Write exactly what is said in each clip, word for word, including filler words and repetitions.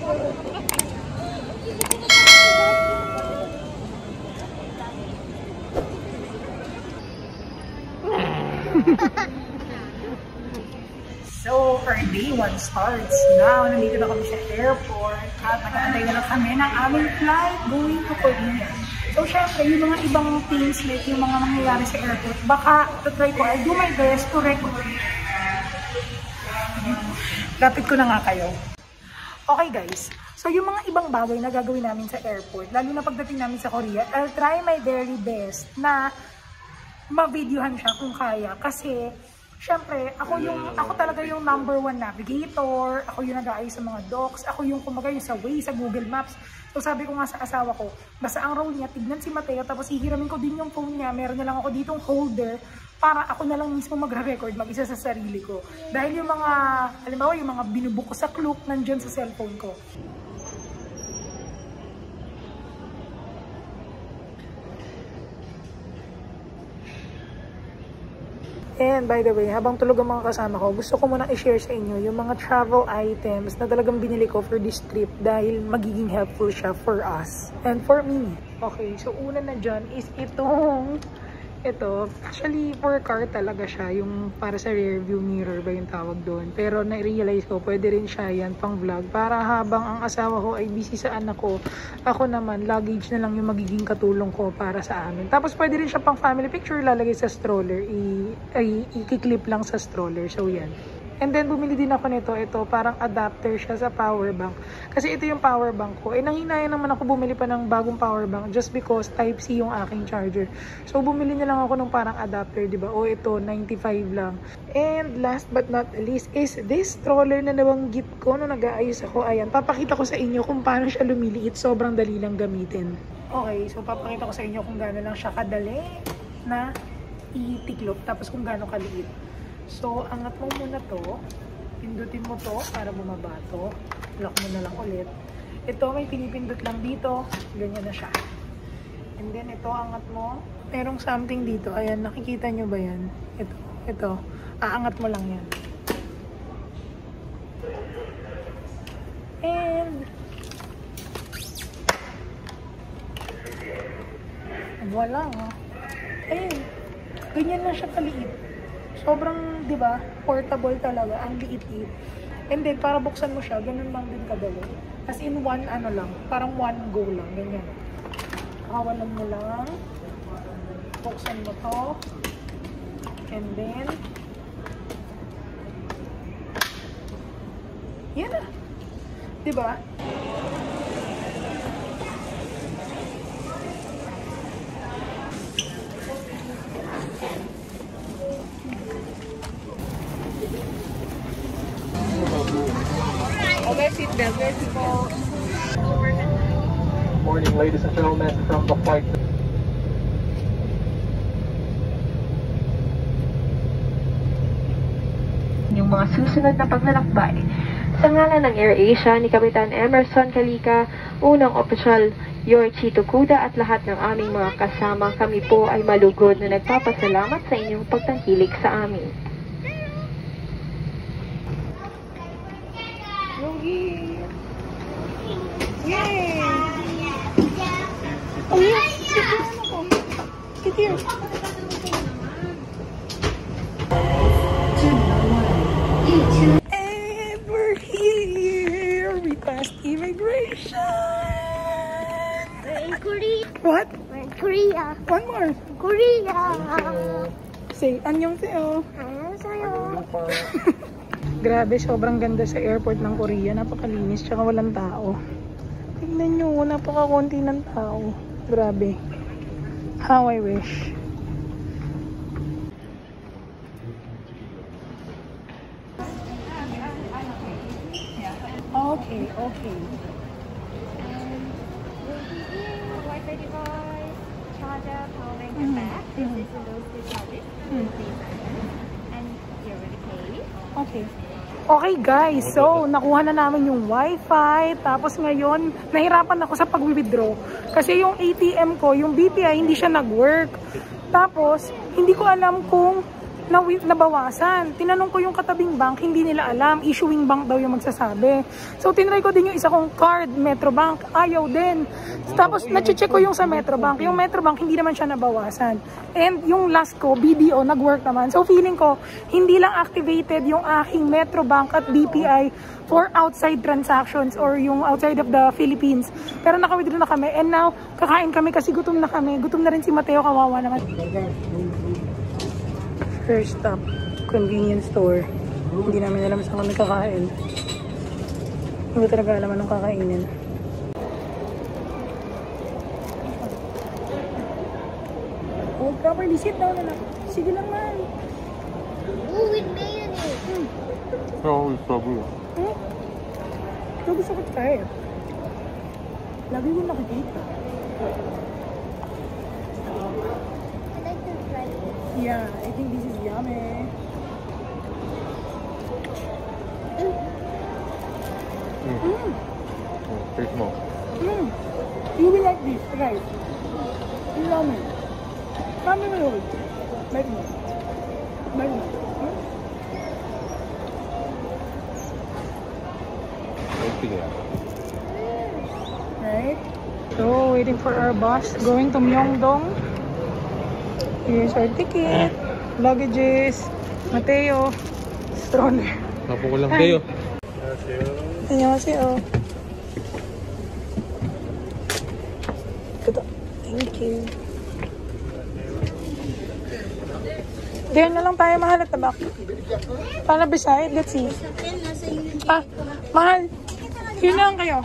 So, our day one starts now. Nandito na kami sa airport at nag-aantay na lang kami ng aming flight going to Korea. So, syempre, yung mga ibang things like yung mga mangyayari sa airport, baka try ko, I'll do my best to record. Lapit ko na nga kayo. Okay guys, so yung mga ibang bagay na gagawin namin sa airport, lalo na pagdating namin sa Korea, I'll try my very best na ma-videohan siya kung kaya. Kasi, syempre, ako yung ako talaga yung number one navigator, ako yung nag-aayos sa mga docs, ako yung kumbaga yung sa Waze, sa Google Maps. So sabi ko nga sa asawa ko, basta ang role niya, tignan si Mateo, tapos hihiramin ko din yung phone niya, meron na lang ako ditong holder, para ako na lang mismo magre-record, mag-isa sa sarili ko. Dahil yung mga, halimbawa yung mga binubuk ko sa Klook, nandyan sa cellphone ko. And by the way, habang tulog ang mga kasama ko, gusto ko muna i-share sa inyo yung mga travel items na talagang binili ko for this trip dahil magiging helpful siya for us and for me. Okay, so una na dyan is itong, ito, actually for car talaga siya, yung para sa rear view mirror ba yung tawag doon. Pero na-realize ko, pwede rin siya yan pang vlog para habang ang asawa ko ay busy sa anak ko, ako naman, luggage na lang yung magiging katulong ko para sa amin. Tapos pwede rin siya pang family picture, lalagay sa stroller, i- ay i-clip lang sa stroller. So yan. And then bumili din ako nito, ito parang adapter siya sa power bank. Kasi ito yung power bank ko. Eh nanghinayang naman ako bumili pa ng bagong power bank just because type C yung aking charger. So bumili na lang ako ng parang adapter, di ba? O ito, ninety-five lang. And last but not least is this stroller na nabanggit ko nung nag-aayos ako. Ayan, papakita ko sa inyo kung paano siya lumiliit. Sobrang dali lang gamitin. Okay, so papakita ko sa inyo kung gaano lang siya kadali na itiklop. Tapos kung gaano kaliit. So, angat mo muna to. Pindutin mo to para bumaba to. Lock mo na lang ulit. Ito, may pinipindot lang dito. Ganyan na siya. And then, ito, angat mo. Merong something dito. Ayan, nakikita nyo ba yan? Ito, ito. Aangat mo lang yan. And, wala nga. Ayun. Ganyan na siya kaliit. Sobrang, di ba, portable talaga. Ang liit-liit. And then, para buksan mo siya, ganun lang din kadali. As in, one, ano lang, parang one go lang. Ganyan. Kawalan mo lang. Buksan mo to. And then, yan na. Di ba? Okay, seatbelt. There people. Morning, ladies and gentlemen, from the flight. Yung mga susunod na paglalakbay. Sa ngalan ng AirAsia ni Kapitan Emerson Calika, unang opisyal Yorchi Tokuda at lahat ng aming mga kasama, kami po ay malugod na nagpapasalamat sa inyong pagtangkilik sa amin. Yay! Oh, yeah. Get here. And we're here. We passed immigration. We're in Korea. What? We're in Korea. One more. Korea. Say, anyong sa'yo. Ano sa'yo? Grabe, sobrang ganda sa airport ng Korea. Napakalinis, tsaka walang tao. Tignan nyo, napakakunti ng tao. Grabe. How I wish. Okay, okay. Wi-Fi device, charger, power bank, and back. This is the those two charges. Please and you're ready to pay. Okay. Okay guys, so nakuha na namin yung wifi, tapos ngayon nahirapan ako sa pag-withdraw kasi yung A T M ko, yung B P I hindi siya nag-work. Tapos hindi ko alam kung na nabawasan. Tinanong ko yung katabing bank, hindi nila alam. Issuing bank daw yung magsasabi. So, tinry ko din yung isa kong card, Metrobank. Ayaw din. Tapos, nache-check ko yung sa Metrobank. Yung Metrobank, hindi naman siya nabawasan. And yung last ko, B D O, nag-work naman. So, feeling ko, hindi lang activated yung aking Metrobank at B P I for outside transactions or yung outside of the Philippines. Pero naka-withdraw na kami. And now, kakain kami kasi gutom na kami. Gutom na rin si Mateo, kawawa naman. First stop, convenience store. Hindi namin alam saan kami kakain. Hindi ko talaga alam anong kakainin. Oh, properly. Sit down na lang. Sige lang man. Ooh, with mayonnaise. Hmm. No, it's probably. Hmm? Ito gusto ko try. Lagi ko nakikita. I like to try it. Yeah, I think this is yummy. Mm. Mm. Oh, taste more. Mm. You will like this, guys. It's yummy. Yummy my lord. Bite mo. Bite mo. Hmm? Right? So, waiting for our bus. Going to Myeongdong. Here's our ticket. Luggages. Mateo. Stroller. Napo ko lang kayo. Annyeonghaseyo. Thank you. There na lang tayo, mahal at tabak. Paano beside? Let's see. Ah, mahal. Yun lang kayo.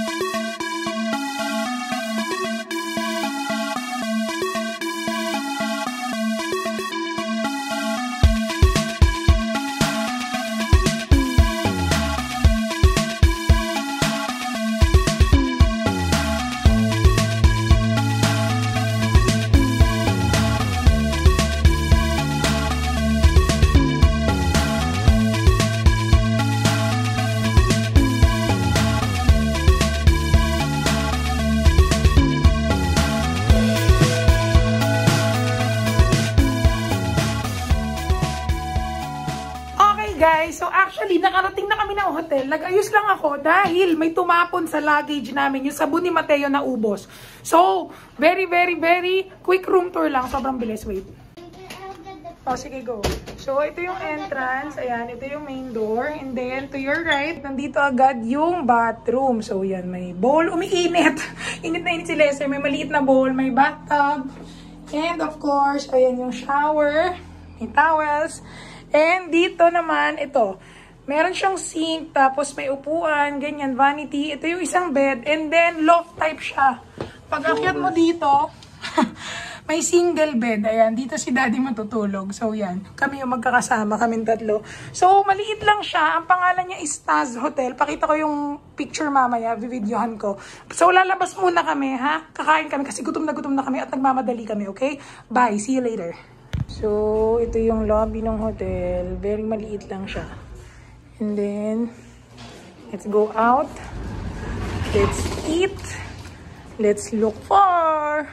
Guys, so actually, nakarating na kami ng hotel. Nag-ayos lang ako dahil may tumapon sa luggage namin, yung sabon ni Mateo na ubos. So, very, very, very quick room tour lang. Sobrang bilis. Wait. Oh, sige, go. So, ito yung entrance. Ayan, ito yung main door. And then, to your right, nandito agad yung bathroom. So, yan, may bowl. Umiinit. Init na init si Lester. May maliit na bowl. May bathtub. And, of course, ayan yung shower. May towels. And dito naman, ito, meron siyang sink, tapos may upuan, ganyan, vanity. Ito yung isang bed, and then loft type siya. Pag akyat mo dito, may single bed. Ayan, dito si daddy matutulog. So, yan. Kami yung magkakasama, kaming tatlo. So, maliit lang siya. Ang pangalan niya is Taz Hotel. Pakita ko yung picture mamaya, videohan ko. So, lalabas muna kami, ha? Kakain kami kasi gutom na gutom na kami at nagmamadali kami, okay? Bye, see you later. So, ito yung lobby ng hotel. Very maliit lang siya. And then, let's go out. Let's eat. Let's look for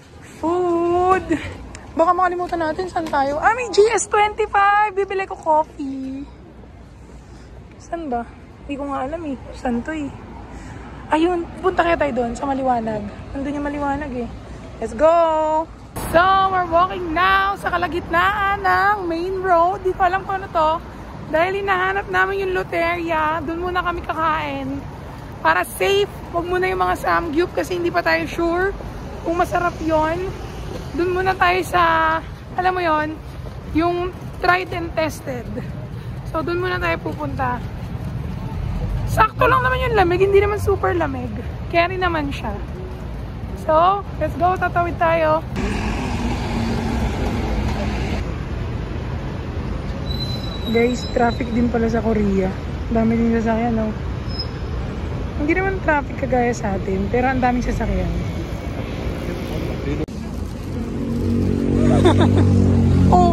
food. Baka makalimutan natin saan tayo. Ah, may G S twenty-five. Bibili ko coffee. Saan ba? Hindi ko nga alam eh. Saan to eh? Ayun, punta kaya tayo doon sa maliwanag. Nandun yung maliwanag eh. Let's go! So, we're walking now sa kalagitnaan ng main road. Di ko alam kung ano to. Dahil hinahanap namin yung Loteria, doon muna kami kakain. Para safe, wag muna yung mga samgyup kasi hindi pa tayo sure kung masarap yon. Doon muna tayo sa, alam mo yon, yung tried and tested. So, doon muna tayo pupunta. Sakto lang naman yung lamig, hindi naman super lamig. Carry naman siya. So, let's go, tatawid tayo. Guys, traffic din pala sa Korea. Dami din sasakyan, no? Hindi naman traffic kagaya sa atin, pero ang daming sasakyan. Oh!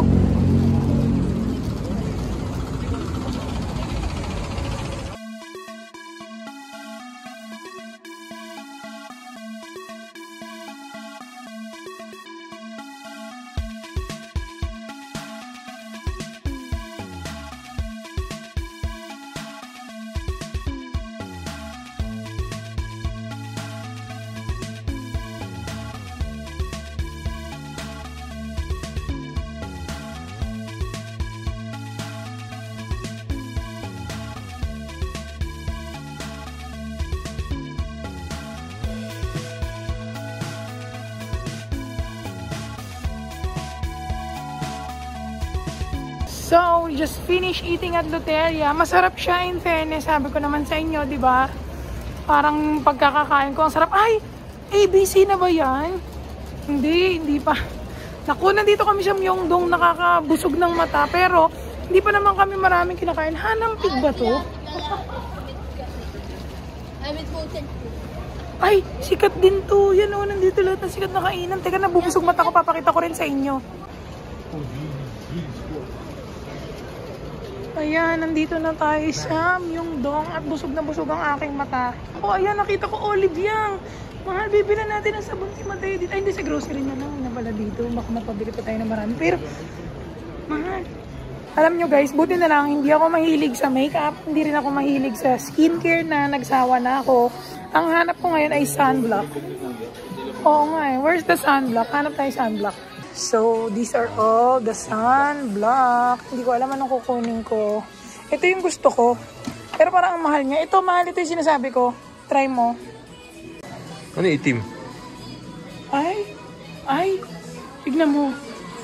So, we just finished eating at Loteria. Masarap siya in fairness. Sabi ko naman sa inyo, di ba? Parang pagkakakain ko, ang sarap. Ay! A B C na ba yan? Hindi, hindi pa. Naku, nandito kami sa Myeongdong, nakakabusog ng mata. Pero, hindi pa naman kami maraming kinakain. Hanampig ba to? Ay, sikat din to. Yan o, nandito lahat ng sikat na kainan. Teka, nabubusog mata ko. Papakita ko rin sa inyo. Ayan, nandito na tayo sa Myeongdong at busog na busog ang aking mata. Oh, ayan, nakita ko olive yang. Mahal, bibili natin ang sabon si Mateo dito. Ay, hindi sa grocery na lang na pala dito. Baka mapabili pa tayo ng marami. Pero, mahal. Alam nyo guys, buti na lang, hindi ako mahilig sa makeup. Hindi rin ako mahilig sa skincare na nagsawa na ako. Ang hanap ko ngayon ay sunblock. Oo nga eh. Where's the sunblock? Hanap tayo sunblock. So, these are all the sunblock. Hindi ko alam anong kukunin ko. Ito yung gusto ko. Pero parang ang mahal niya. Ito, mahal. Ito yung sinasabi ko. Try mo. Ano itim? Ay. Ay. Tignan mo.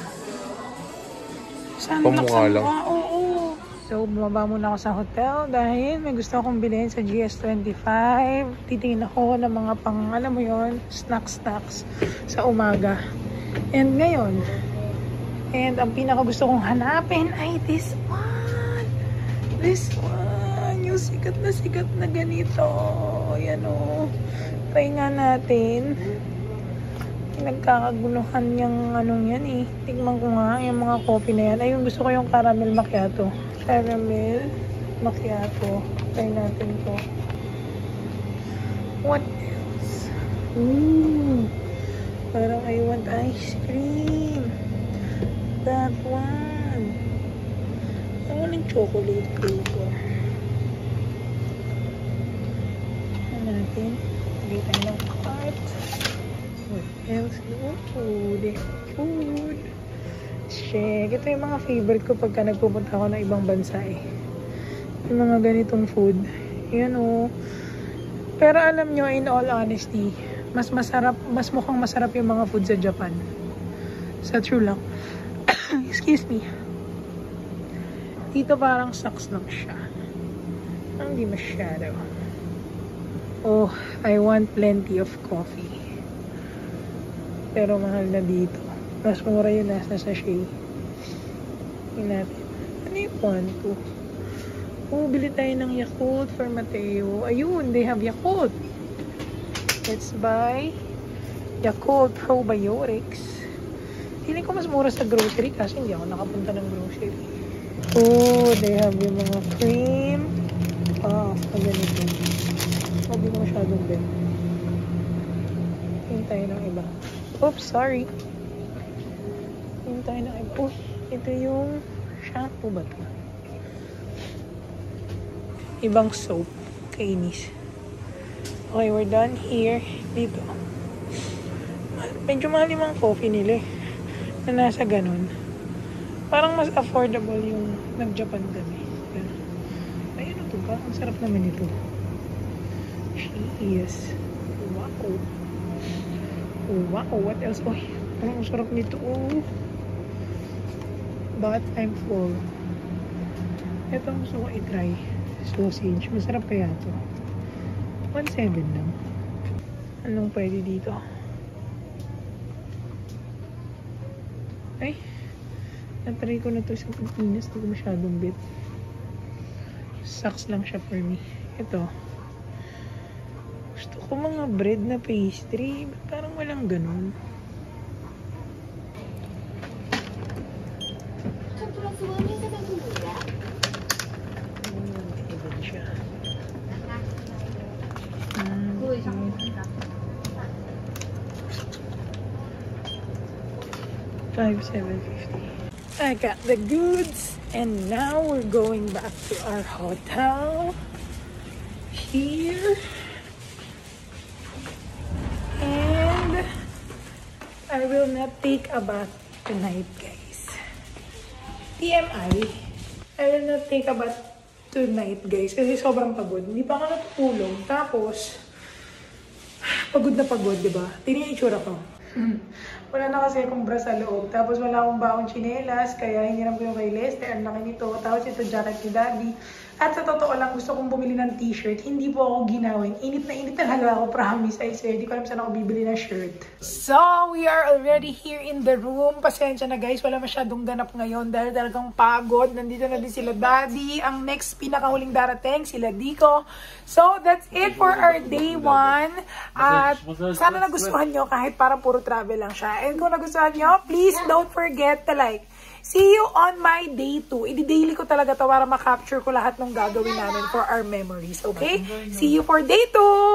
Sunblock, Pamukha lang. Oo, oo. So, bumaba muna ako sa hotel dahil may gusto akong bilhin sa G S twenty-five. Titingin ako ng mga pang, alam mo yon, snacks-snacks sa umaga. And ngayon, and ang pinaka gusto kong hanapin ay this one. This one. Yung sikat na sikat na ganito. Ayan o. Try nga natin. Nagkakaguluhan yung anong yan eh. Tignan ko nga yung mga coffee na yan. Ayun, gusto ko yung caramel macchiato. Caramel macchiato. Try natin to. What else? Ooh. Parang I want ice cream. That one. I want yung chocolate flavor. Ano natin? Hindi tayo ng cart. What else? Oh, food. Food. Check. Ito yung mga favorite ko pagka nagpupunta ako ng ibang bansa eh. Yung mga ganitong food. Yan o. Pero alam nyo, in all honesty, mas masarap, mas mukhang masarap yung mga food sa Japan. Sa true lang. Excuse me. Dito parang sucks lang siya. Hindi masyado. Oh, I want plenty of coffee. Pero mahal na dito. Mas mura yung nasa sachet. Tingnan natin. Ano yung one, two? Oh, bili tayo ng Yakult for Mateo. Ayun, they have Yakult. Let's buy Yakult Probiotics. Feeling ko mas mura sa grocery kasi hindi ako nakapunta ng grocery. Oh, they have yung mga cream. Ah, pag ganito. Hindi ko masyadong bet. Tingin tayo ng iba. Oops, sorry. Tingin tayo ng iba. Oh, ito yung shampoo ba ito? Ibang soap. Kainis. Okay, we're done here. Dito. Medyo mahal yung mga coffee nila eh. Na nasa ganun. Parang mas affordable yung nag-Japan kami. Ayun ito ba? Ang sarap naman ito. She is. Wow. Wow. What else? Oh, ang sarap nito. Oh. But I'm full. Ito ang gusto ko i-try. Sausage. Masarap kaya ito. one seven lang. Anong pwede dito? Ay. Natry ko na ito sa Pilipinas. Hindi ko masyadong bit. Sucks lang siya for me. Ito. Gusto ko mga bread na pastry. Ba't parang walang ganun? five seven fifty. I got the goods and now we're going back to our hotel here. And I will not take a bath tonight, guys. T M I, I will not take a bath tonight, guys. Kasi sobrang pagod. Hindi pa ako natutulog. Tapos, pagod na pagod, diba? Tingnan yung itsura ko. Wala na kasi akong bra sa loob. Tapos wala akong baong tsinelas, kaya hiniram ko yung kay Lester. Ang laki nito. Tapos ito jacket ni Daddy. At sa totoo lang, gusto kong bumili ng t-shirt. Hindi po ako ginawin. Init na init talaga ako, promise. I swear, di ko alam saan ako bibili ng shirt. So, we are already here in the room. Pasensya na guys, wala masyadong ganap ngayon dahil talagang pagod. Nandito na din sila Daddy. Ang next pinakahuling darating, sila Dico. So, that's it for our day one. At sana nagustuhan nyo kahit parang puro travel lang siya. And kung nagustuhan nyo, please don't forget to like. See you on my day two. I-daily ko talaga to para ma-capture ko lahat ng gagawin namin for our memories. Okay? See you for day two!